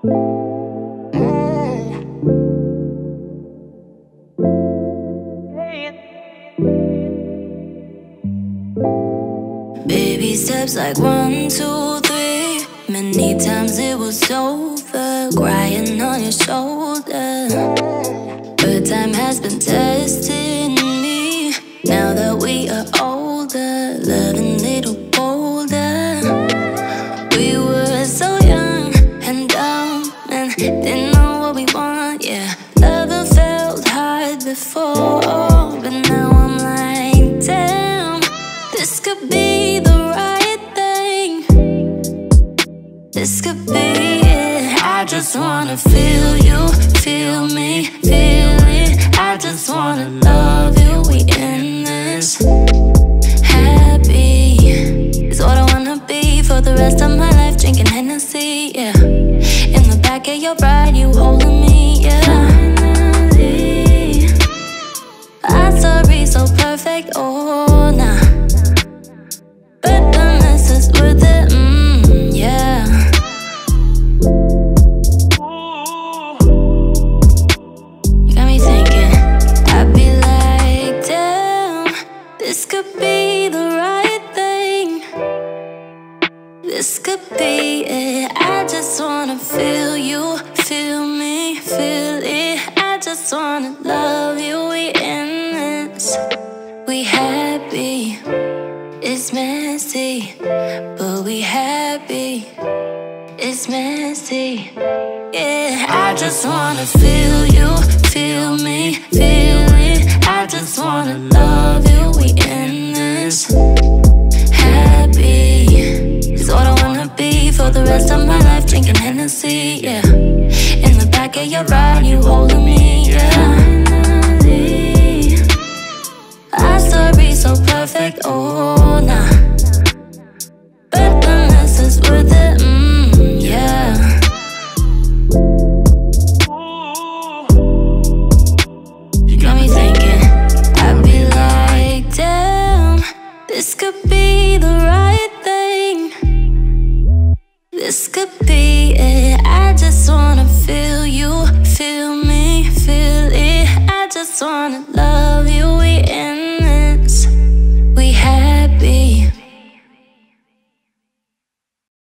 Baby steps like 1, 2, 3. Many times it was over, crying on your shoulder. But time has been testing me. Now that we are older, loving little bolder. We were so young and dumb and didn't know what we want, yeah. Loving felt hard before, but now I'm like, damn, this could be the right thing. This could be it. I just wanna feel you, feel me, feel it. I just wanna love you, we in this. Happy is what I wanna be for the rest of my life. Drinkin Hennesy, yeah. In the back of your ride, you holding me, yeah. Finally, our story so perfect, oh nah. But the mess is worth it, yeah. You got me thinking, I'd be like, damn, this could be the right thing. This could be it. I just wanna feel you, feel me, feel it. I just wanna love you, we in this. We happy, it's messy, but we happy, it's messy, yeah. I just wanna feel you, feel me, feel it. I just wanna love